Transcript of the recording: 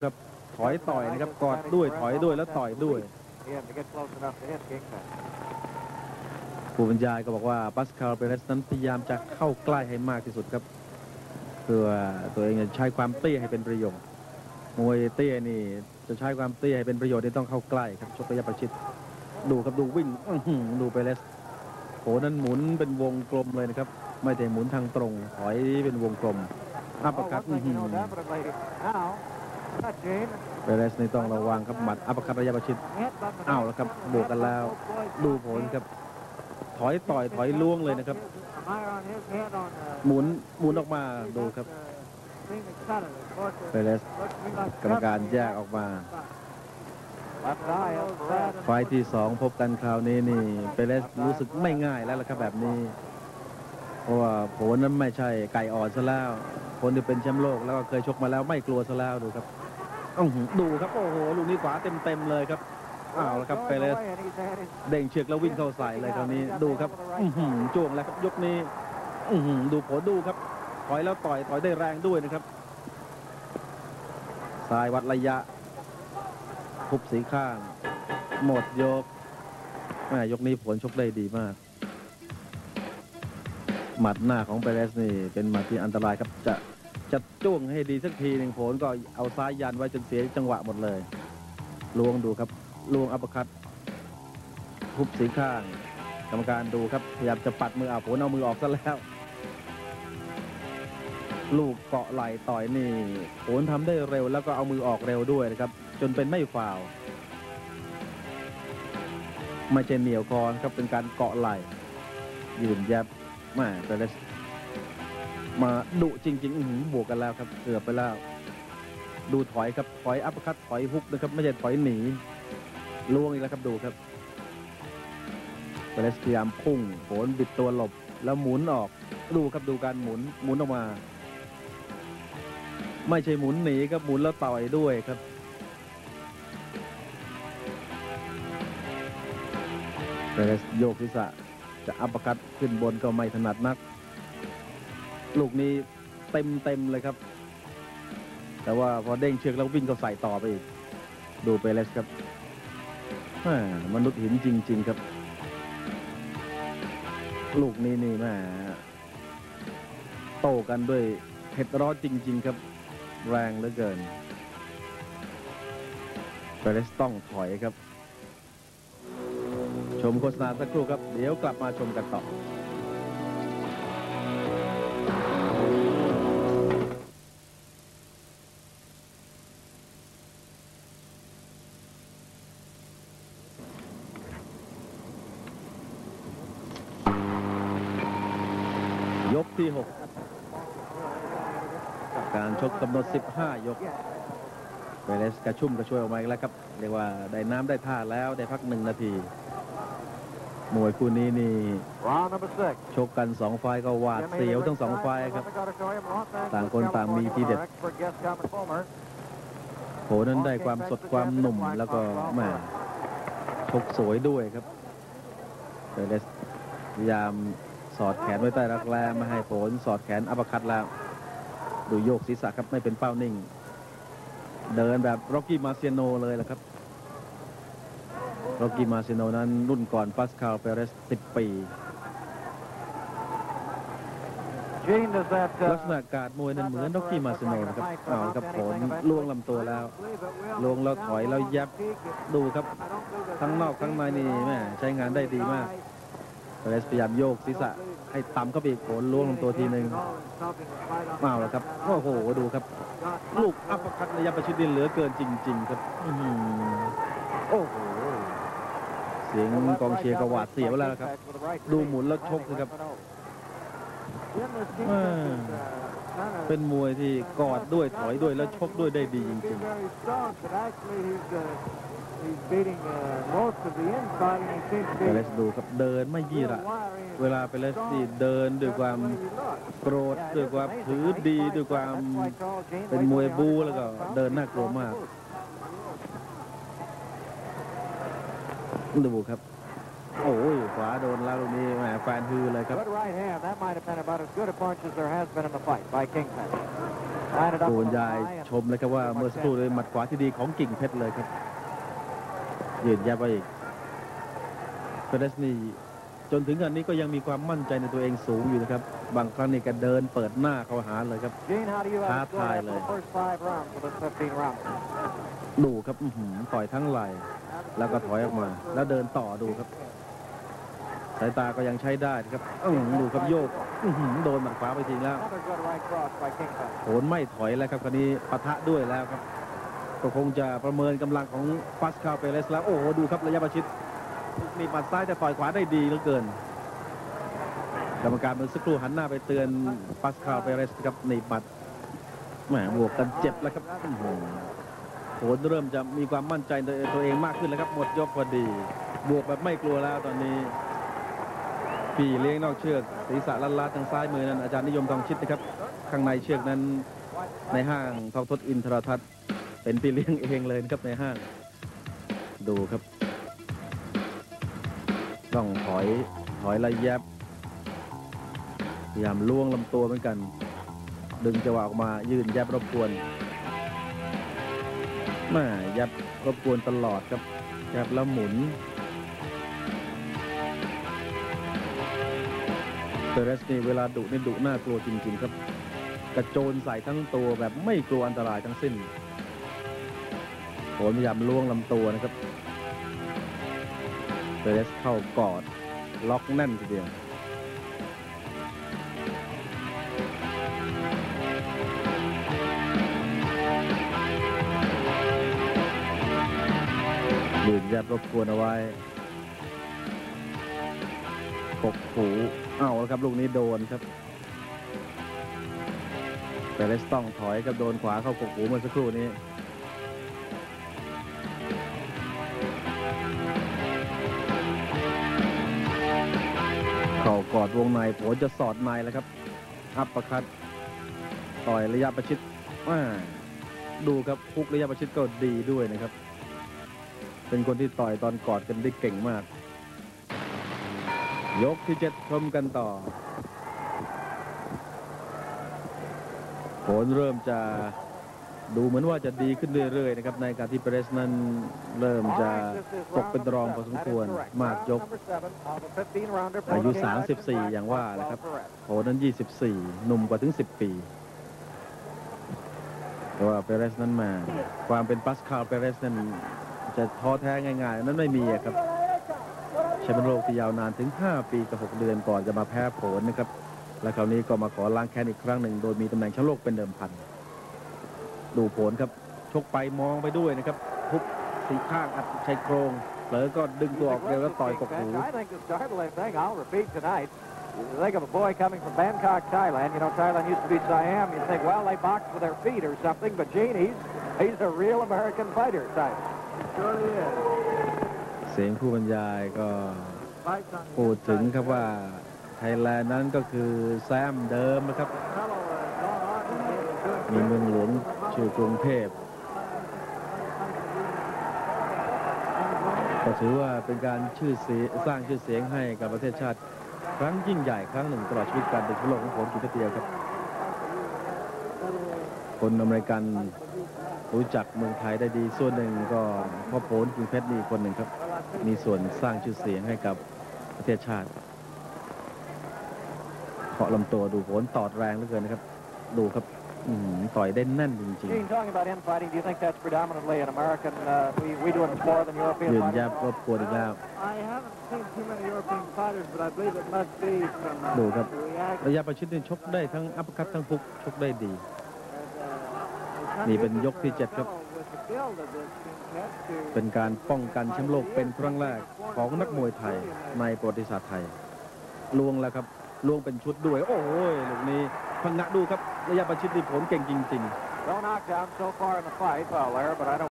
ครับถอยต่อยนะครับกอดด้วยถอยด้วยแล้วต่อยด้วยผู้บรรยายก็บอกว่าปาสคาลเปเรสนั้นพยายามจะเข้าใกล้ให้มากที่สุดครับเพื่อตัวเองจะใช้ความเตี้ยให้เป็นประโยชน์มวยเตี้ยนี่จะใช้ความเตี้ยให้เป็นประโยชน์นี่ต้องเข้าใกล้ครับชกระยะประชิดดูครับดูวิ่งดูเปเรสโหนั้นหมุนเป็นวงกลมเลยนะครับไม่ได้หมุนทางตรงถอยเป็นวงกลมอัปเปอร์คัตเปเรสนี่ต้องระวังครับหมัดอัปเปอร์คัตระยะประชิดอ้าวแล้วครับบวกกันแล้วดูผลครับถอยต่อยถอยล่วงเลยนะครับหมุนออกมาดูครับเปเรสกรรมการแยกออกมาไฟที่2พบกันคราวนี้นี่เปเรสรู้สึกไม่ง่ายแล้วล่ะครับแบบนี้เพราะว่าผลนั้นไม่ใช่ไก่อ่อนซะแล้วคนที่เป็นแชมป์โลกแล้วก็เคยชกมาแล้วไม่กลัวซะแล้วดูครับดูครับโอ้โหลูกนี้ขวาเต็มเลยครับอ้าวแล้วครับเปเรสเด้งเชือกแล้ววิ่งเข้าใส่เลยคราวนี้ดูครับจ้วงแล้วครับยกนี้ดูผลดูครับถอยแล้วต่อยได้แรงด้วยนะครับซ้ายวัดระยะทุบสีข้างหมดยกยกนี้ผลชกได้ดีมากหมัดหน้าของเปเรสนี่เป็นหมัดที่อันตรายครับจะจ้วงให้ดีสักทีหนึ่งผลก็เอาซ้ายยันไว้จนเสียจังหวะหมดเลยล้วงดูครับล้วงอัปเปอร์คัตทุบสีข้างกรรมการดูครับพยายามจะปัดมือผลเอามือออกซะแล้วลูกเกาะไหล่ต่อยนี่ผลทำได้เร็วแล้วก็เอามือออกเร็วด้วยนะครับจนเป็นไม่ฟาวล์ไม่ใช่เหนียวคอครับเป็นการเกาะไหล่ยืนยับเปเรสมาดุจริงๆบวกกันแล้วครับเกือบไปแล้วดูถอยครับถอยอัปเปอร์คัตถอยฮุกนะครับไม่ใช่ถอยหนีล่วงอีกแล้วครับดูครับเปเรสพยายามพุ่งโหนบิดตัวหลบแล้วหมุนออกดูครับดูการหมุนออกมาไม่ใช่หมุนหนีครับหมุนแล้วต่อยด้วยครับเปเรสโยกศีรษะจะอัปเปอร์คัตขึ้นบนก็ไม่ถนัดนักลูกนี้เต็มเลยครับแต่ว่าพอเด้งเชือกแล้ววิ่งก็ใส่ต่อไปอีกดูเปเรสครับมนุษย์หินจริงๆครับลูกนี้นี่โต้กันด้วยเผ็ดร้อนจริงๆครับแรงเหลือเกินเปเรสต้องถอยครับชมโฆษณาสักครู่ครับเดี๋ยวกลับมาชมกันต่อยกที่6การชกกำหนด15ยกเปเรสกระชุ่มกระชวยออกมาอีกแล้วครับเรียกว่าได้น้ำได้ท่าแล้วได้พัก1 นาทีมวยคู่นี้นี่ชกกัน2 ไฟก็หวาดเสียวทั้ง2 ไฟครับต่างคนต่างมีทีเด็ดโหนั้นได้ความสดความหนุ่มแล้วก็ชกสวยด้วยครับเปเรสพยายามสอดแขนไว้ใต้รักแร้ไม่ให้ผลสอดแขนอัปเปอร์คัตแล้วดูโยกศีรษะครับไม่เป็นเป้านิ่งเดินแบบร็อกกี้มาเซียโนเลยแหละครับร็อกกี้มาเซียโนนั้นรุ่นก่อนปาสคาลเปเรส10 ปีลักษณะการมวยนั้นเหมือนร็อกกี้มาเซียโนนะครับเอาครับผลล่วงลำตัวแล้วล่วงแล้วถอยแล้วยับดูครับทั้งนอกทั้งในนี่ใช้งานได้ดีมากเปเรสพยายามโยกศีรษะให้ต่ำเข้าไปอีกผลล่วงลำตัวทีหนึ่งเอาแล้วครับโอ้โหดูครับลูกอัปเปอร์คัตระยะประชิดเหลือเกินจริงๆครับโอ้โหเสียงกองเชียร์ก็หวาดเสียวแล้วครับดูหมุนแล้วชกนะครับเป็นมวยที่กอดด้วยถอยด้วยแล้วชกด้วยได้ดีจริงๆเปเรสดูครับเดินไม่ยี่ระเวลาเปเรสเดินด้วยความโกรธด้วยความถือดีด้วยความเป็นมวยบูแล้วก็เดินน่ากลัวมากดูครับโอ้ยขวาโดนแล้วตรงนี้แฟนฮือเลยครับผู้บรรยายชมเลยครับว่าเมื่อสักครู่เลยหมัดขวาที่ดีของกิ่งเพชรเลยครับยืนยันไปอีกเปเรสนี่จนถึงขณะนี้ก็ยังมีความมั่นใจในตัวเองสูงอยู่นะครับบางครั้งนี่ก็เดินเปิดหน้าเข้าหาเลยครับท้าทายเลยดูครับต่อยทั้งไหล่แล้วก็ถอยออกมาแล้วเดินต่อดูครับสายตาก็ยังใช้ได้ครับดูครับโยกโดนหมัดขวาไปทีแล้วโหนไม่ถอยแล้วครับคราวนี้ปะทะด้วยแล้วครับก็คงจะประเมินกำลังของปาสคาลเปเรสแล้วโอ้โหดูครับระยะประชิดมีหมัดซ้ายแต่ต่อยขวาได้ดีเหลือเกินกรรมการเมื่อสักครู่หันหน้าไปเตือนปาสคาลเปเรสครับหนีบหมัดแหมบวกกันเจ็บแล้วครับโหนเริ่มจะมีความมั่นใจในตัวเองมากขึ้นแล้วครับหมดยกพอดีบวกแบบไม่กลัวแล้วตอนนี้พี่เลี้ยงนอกเชือกศีรษะลัดๆทางซ้ายมือนั้นอาจารย์นิยมทองชิดนะครับข้างในเชือกนั้นในห้างทองทศอินทรทัศน์เป็นพี่เลี้ยงเองเลยนะครับในห้างดูครับต้องถอยระยะพยายามล้วงลำตัวเหมือนกันดึงจังหวะออกมายืนยับรบกวนมายับรบกวนตลอดครับยับแล้วหมุนเปเรสนี่เวลาดุนี่ดุน่ากลัวจริงๆครับกระโจนใส่ทั้งตัวแบบไม่กลัวอันตรายทั้งสิ้นโหนพยายามล้วงลำตัวนะครับเปเรสเข้ากอดล็อกแน่นทีเดียวยืนยับรบกวนเอาไว้กกหูเอาแล้วครับลูกนี้โดนครับเปเรสต้องถอยกับโดนขวาเข้ากกหูเมื่อสักครู่นี้เข่ากอดวงในโผจะสอดในแล้วครับอัปเปอร์คัตต่อยระยะประชิดดูครับพุกระยะประชิดก็ดีด้วยนะครับเป็นคนที่ต่อยตอนกอดกันได้เก่งมากยกที่7ชมกันต่อผลเริ่มจะดูเหมือนว่าจะดีขึ้นเรื่อยๆนะครับในการที่เปเรสนั้นเริ่มจะตกเป็นรองพอสมควรมากยกอายุ34อย่างว่าแหละครับโผนั้น24หนุ่มกว่าถึง10 ปีแต่ว่าเปเรสนั้นมาความเป็นปาสคาลเปเรสนั้นจะท้อแท้ง่ายๆนั้นไม่มีครับแชมป์โลกที่ยาวนานถึง5 ปีกับ6 เดือนก่อนจะมาแพ้โผลนะครับและคราวนี้ก็มาขอล้างแค้นอีกครั้งหนึ่งโดยมีตำแหน่งแชมป์โลกเป็นเดิมพันดูโผลครับชกไปมองไปด้วยนะครับทุบสีข้างอัดชายโครงเผลอก็ดึงตัวออกเร็วแล้วต่อยกกหู Think of a boy coming from Bangkok, Thailand. You know, Thailand used to be Siam. You think, well, they box with their feet or something. But Gene, he's a real American fighter type. Surely is. เสียงผู้บรรยายก็พูดถึงครับว่าไทยแลนด์นั้นก็คือแซมเดิมนะครับมีเมืองหลวงชื่อกรุงเทพก็ถือว่าเป็นการสร้างชื่อเสียงให้กับประเทศชาติครั้งยิ่งใหญ่ครั้งหนึ่งตลอดชีวิตการเป็นแชมป์โลกของผมกินเตียวครับคนอเมริกันรู้จักเมืองไทยได้ดีส่วนหนึ่งก็พ่อโผลกิ่งเพชรนี่คนหนึ่งครับมีส่วนสร้างชื่อเสียงให้กับประเทศชาติเคาะลำตัวดูโผลตอดแรงเหลือเกินนะครับดูครับต่อยได้แน่นจริงๆยืนยับรบกวนอีกแล้วดูครับระยะประชิดนี่ชกได้ทั้งอัปเปอร์คัตทั้งพุกชกได้ดีนี่เป็นยกที่7ครับเป็นการป้องกันแชมป์โลกเป็นครั้งแรกของนักมวยไทยในประวัติศาสตร์ไทยลวงแล้วครับลวงเป็นชุดด้วยโอ้ยลูกนี้พังงะดูครับระยะประชิดนี่ผลเก่งจริงๆ